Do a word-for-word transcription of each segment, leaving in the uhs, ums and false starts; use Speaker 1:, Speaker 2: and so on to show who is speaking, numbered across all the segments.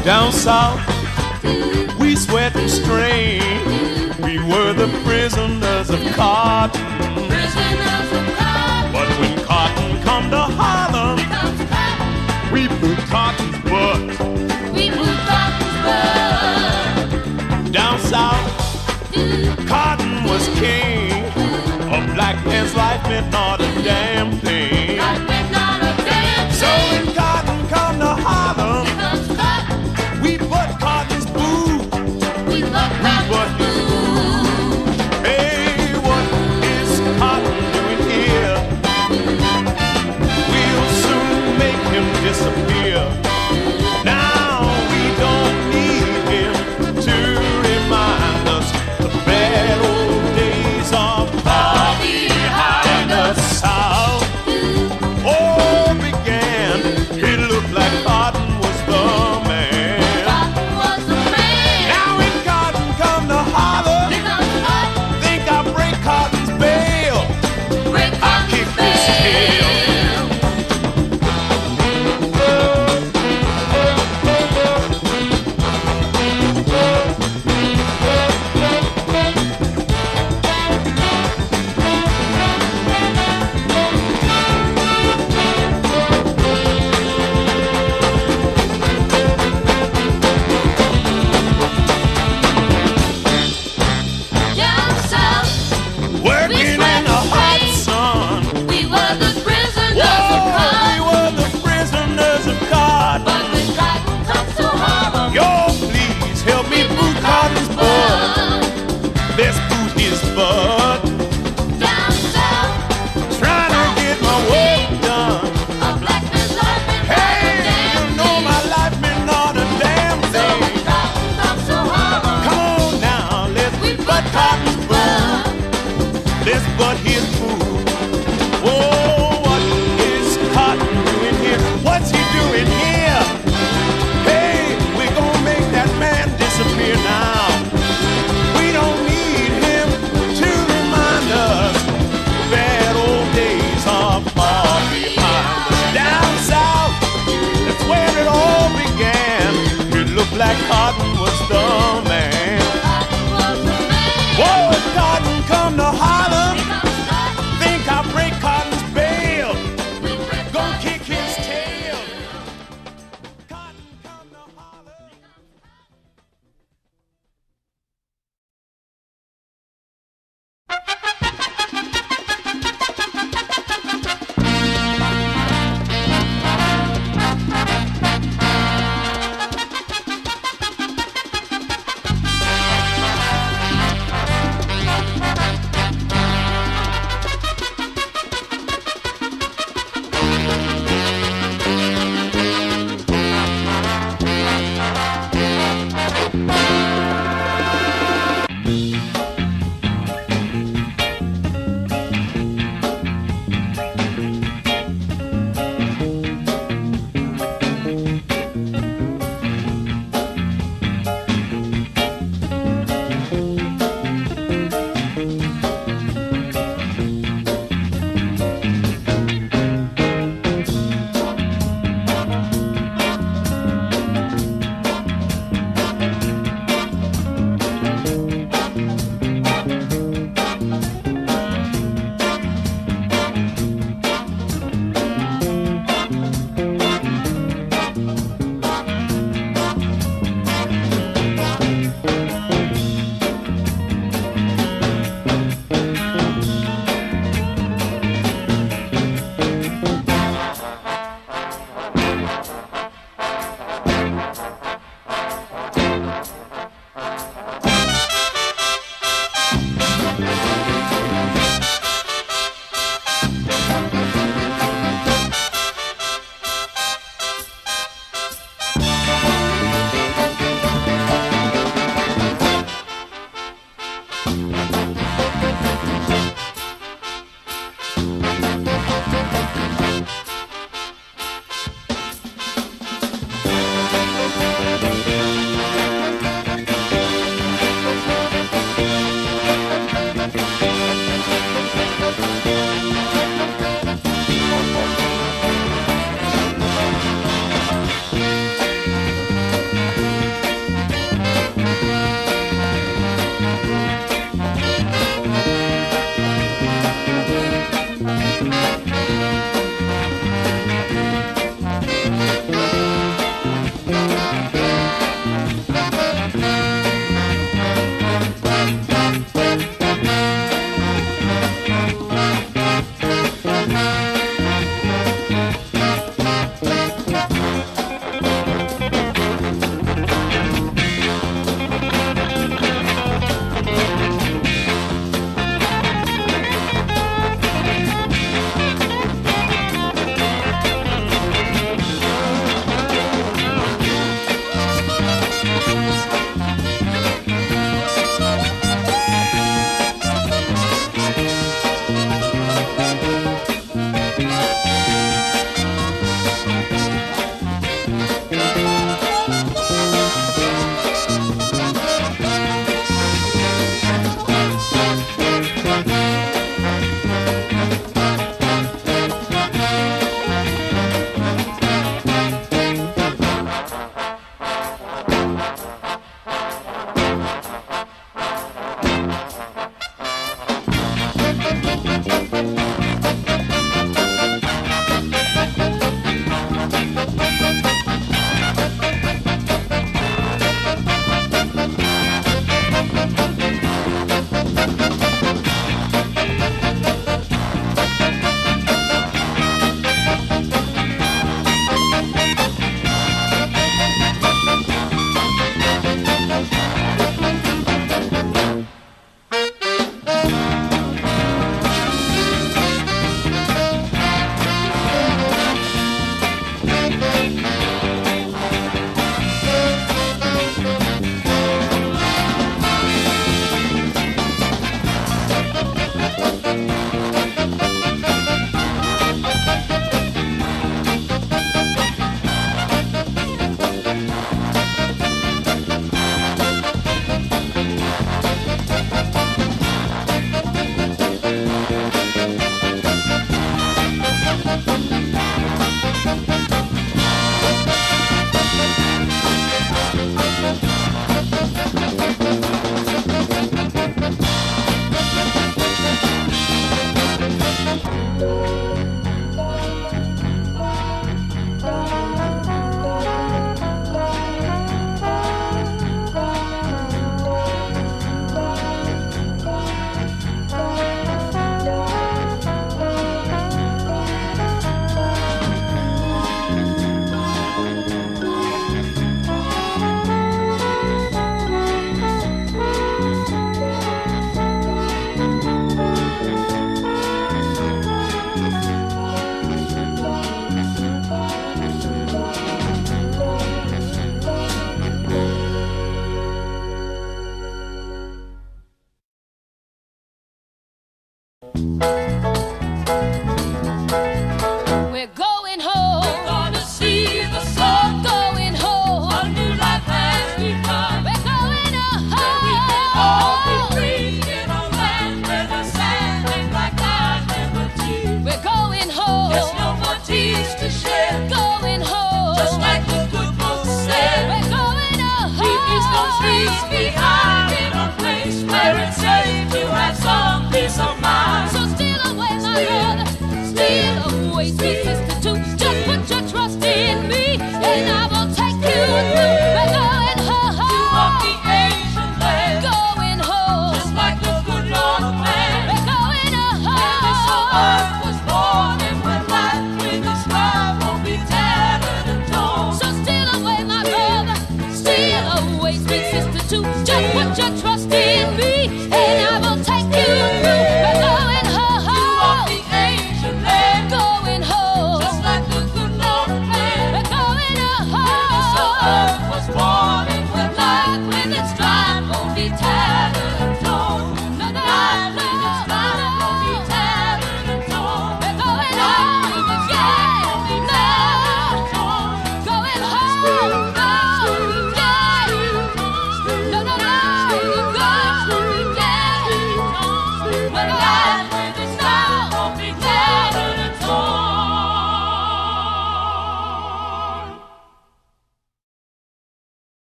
Speaker 1: Down south, we sweat and strain. We were the prisoners of cotton. But when cotton come to Harlem, we put cotton's butt.
Speaker 2: We put cotton's butt.
Speaker 1: Down south, cotton was king. A black man's life meant not a damn thing.
Speaker 2: Life meant not a damn
Speaker 1: So when cotton come to Harlem,
Speaker 2: comes cotton.
Speaker 1: we put cotton's boo.
Speaker 2: We love
Speaker 1: We
Speaker 2: cotton's
Speaker 1: put his boo. Hey, what is cotton doing here? We'll soon make him disappear. Now we don't need him to remind us the bad old days are far behind us. South, all began. It looked like cotton was the man.
Speaker 2: Cotton was the man.
Speaker 1: Now when cotton come to Harlem,
Speaker 2: Here comes cotton.
Speaker 1: think I break cotton's bail.
Speaker 2: Break
Speaker 1: I kick
Speaker 2: cotton's
Speaker 1: his tail.
Speaker 2: tail.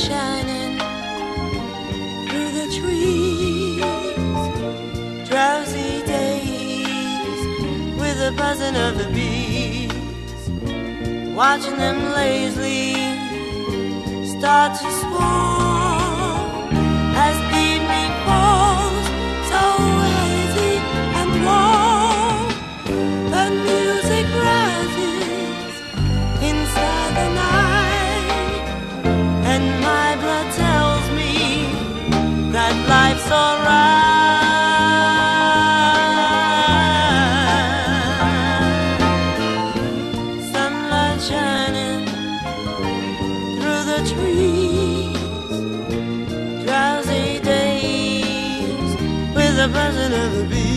Speaker 3: shining through the trees, drowsy days with the buzzing of the bees, watching them lazily start to swarm as evening falls, so hazy and warm. The music rises inside the night, and my blood tells me that life's alright. Sunlight shining through the trees, drowsy days with the buzzing of the bees.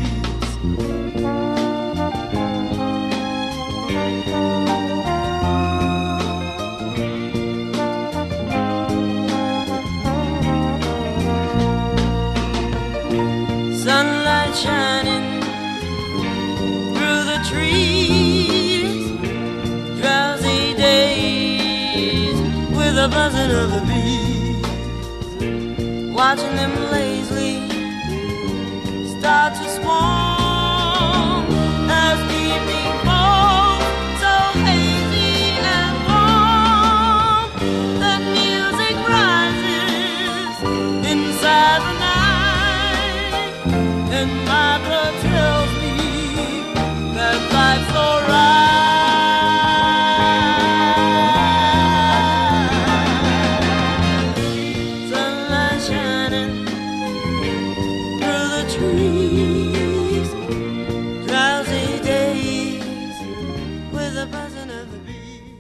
Speaker 3: Sunlight shining through the trees, drowsy days with the buzzing of the bees, watching them lazily start to swarm as evening falls, so hazy and warm. The music rises inside the night, and my blood tells me that life's alright. Sunlight shining through the trees, drowsy days with the buzzing of the bees.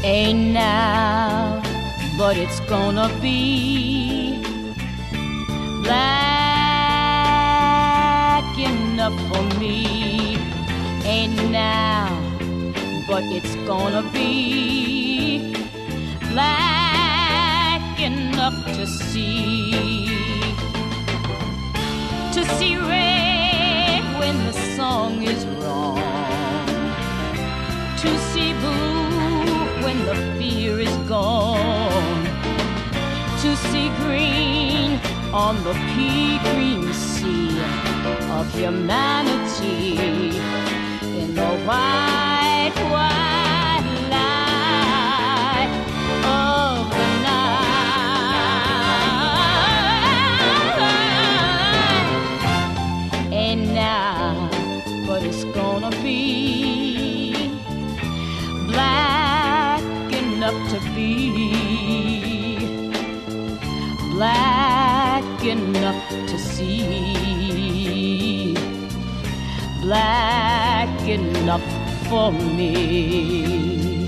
Speaker 4: Ain't now, but it's gonna be black enough for me. Ain't now, but it's gonna be black enough to see, to see red when the song is wrong, to see blue when the fear is gone, to see green on the pea green sea of humanity in the white, white light of the night. And now, but it's gonna be black enough to be black enough to see, black enough for me.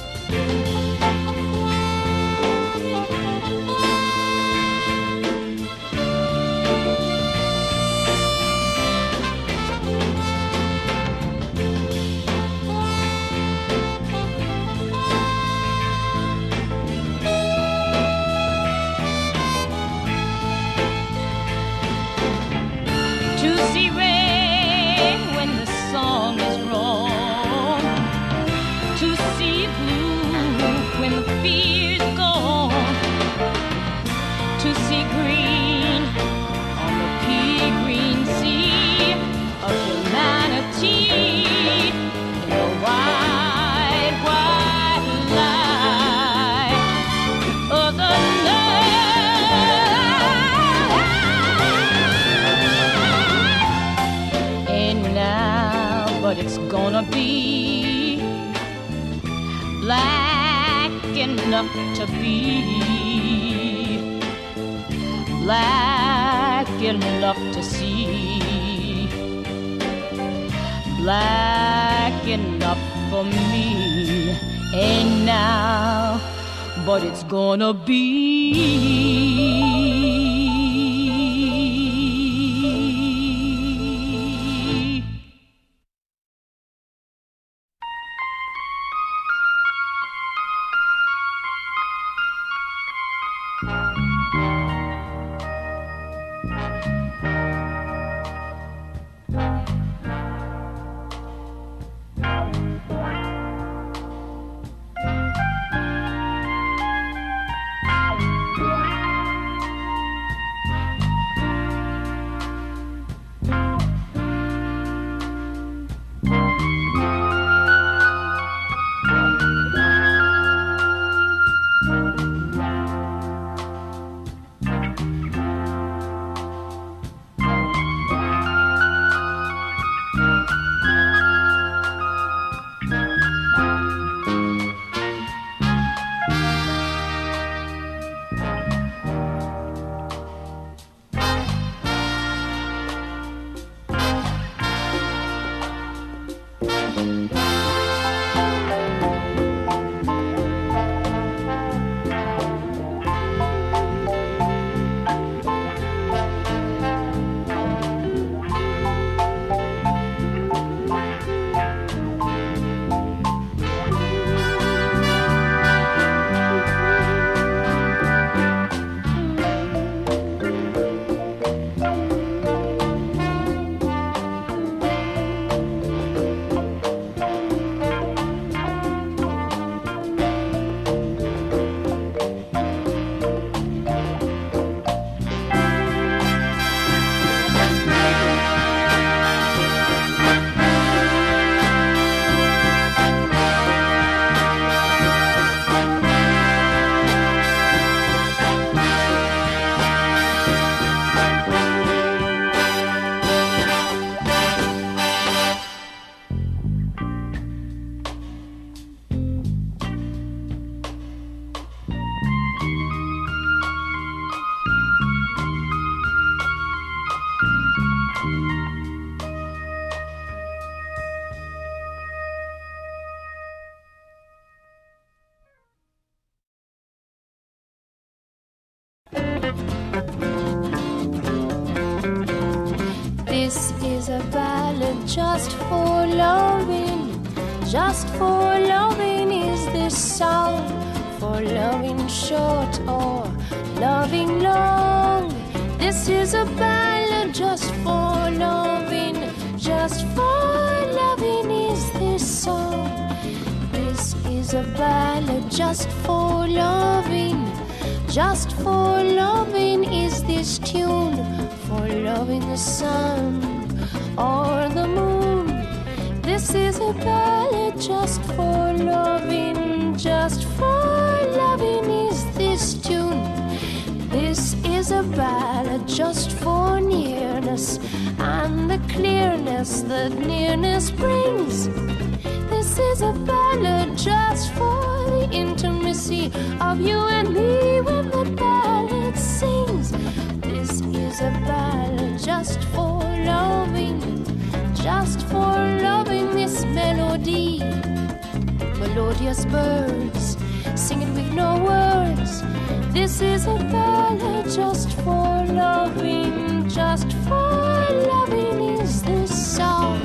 Speaker 4: It's gonna be black enough to be black enough to see, black enough for me. Ain't now, but it's gonna be
Speaker 5: This is a ballad just for loving, just for loving is this song, for loving short or loving long. This is a ballad just for loving, just for loving is this song. This is a ballad just for loving, just for loving is this tune, for loving the sun or the moon. This is a ballad just for loving, just for loving is this tune. This is a ballad just for nearness and the clearness that nearness brings. This is a ballad just for the intimacy of you and me when the ballad sings. This is a ballad just for loving, just for loving this melody. Melodious birds sing it with no words. This is a ballad just for loving, just for loving is this song.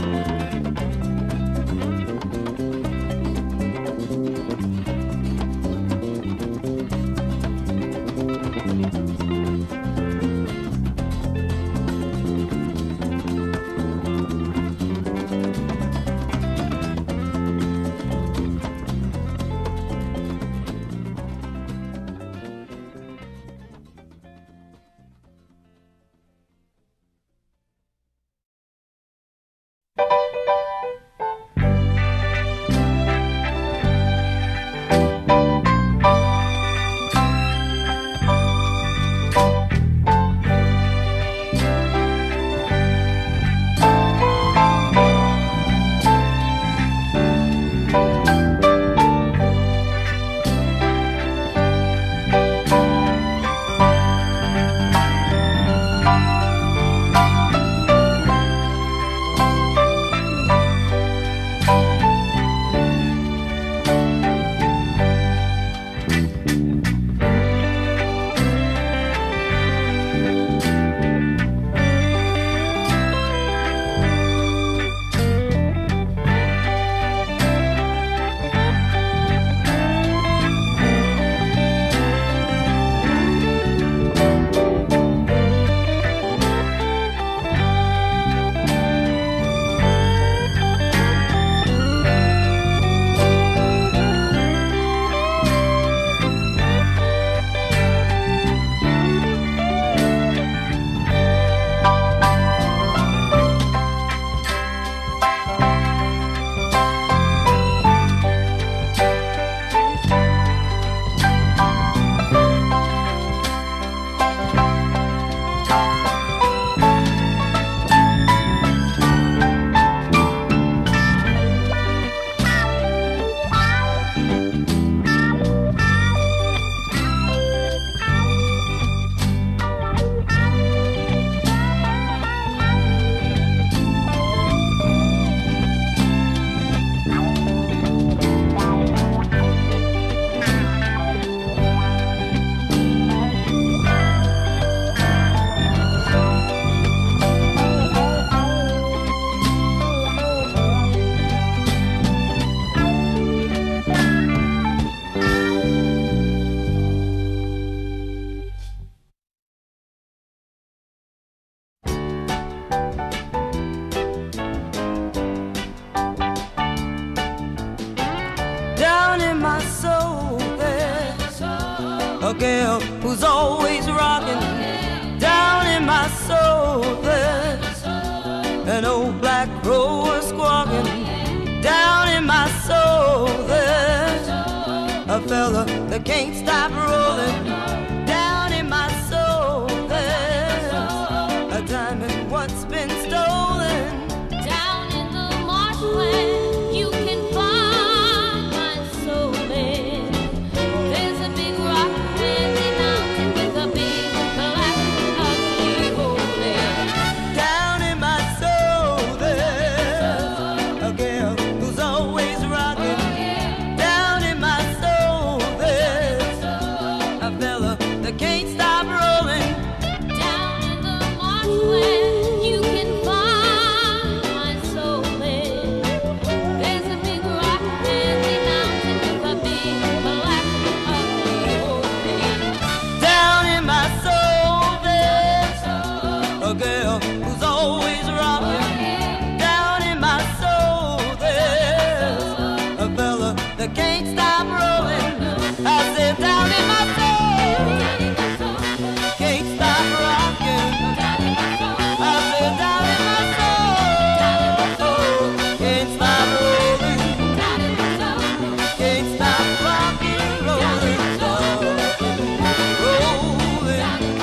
Speaker 3: A girl who's always rocking. Down in my soul there's an old black crow squawking. Down in my soul there's a fella that can't stop rolling. Down in my soul there's a diamond what's been stolen.
Speaker 5: Down in the marshland you can find my soul man. There's a big rock in the mountain with a big black ugly hole there.
Speaker 3: Down in my soul there's a girl who's always rocking. Down in my soul there's a fella can't stop rolling. I said down in my soul, can't stop rocking. I said down in my soul, can't stop rolling, can't stop rocking, rolling, rolling, rolling.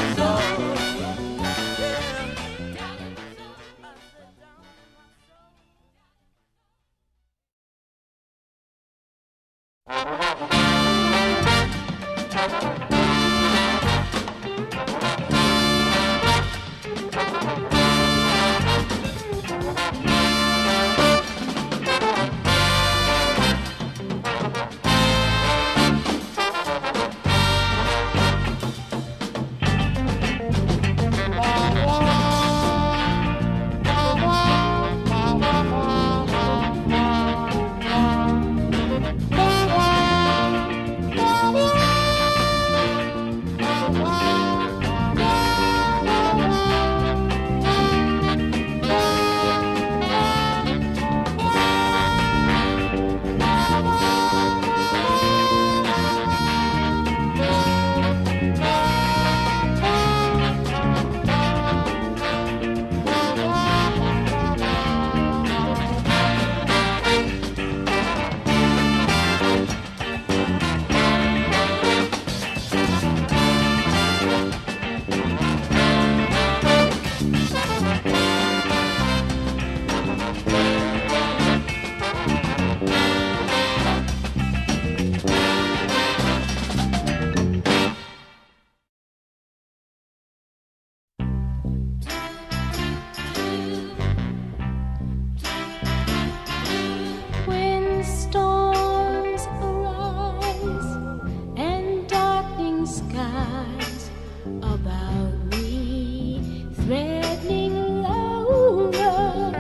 Speaker 5: When storms arise and darkening skies about me, threatening lower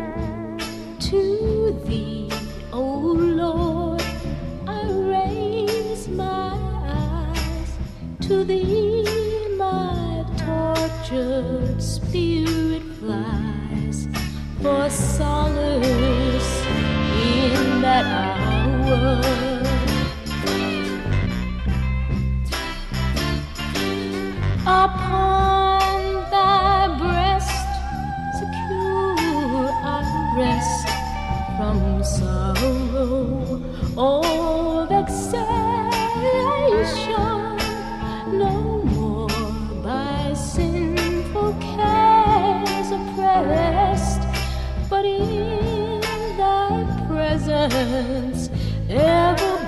Speaker 5: to thee, O Lord, I raise my eyes to thee, my tortured spirit flies for solace in that hour. Upon thy breast secure I rest from sorrow or vexation, no more by sinful cares oppressed, but in thy presence ever